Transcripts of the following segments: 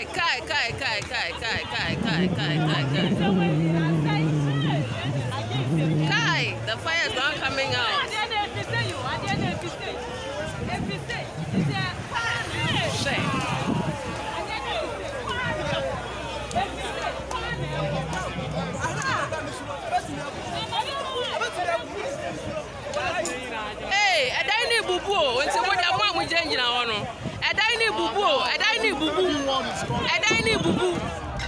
The fire is not coming out. Hey, I don't need bubu. When someone that mom will change now, no. I don't need bubu. I don't need bubu. I don't need bubu.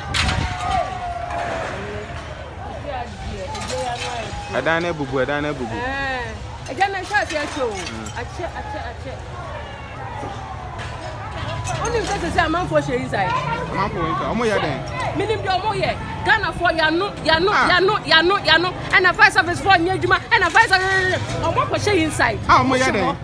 I don't need bubu. I don't need bubu. I don't know how to show. I check. Only because it's a man for she inside. Man for inside. Omo ya den. Minim do omo ye. Ghana for yano, and a fire service for Nyejuma, and a fire service. Omo for she inside. Ah, omo ya den.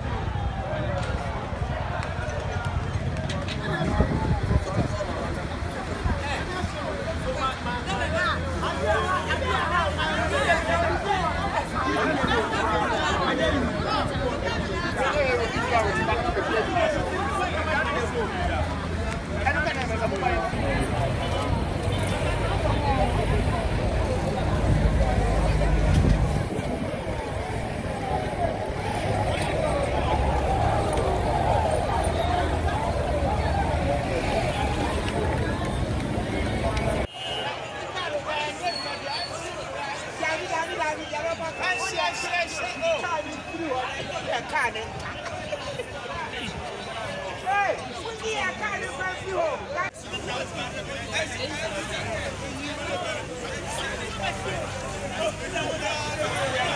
Hey,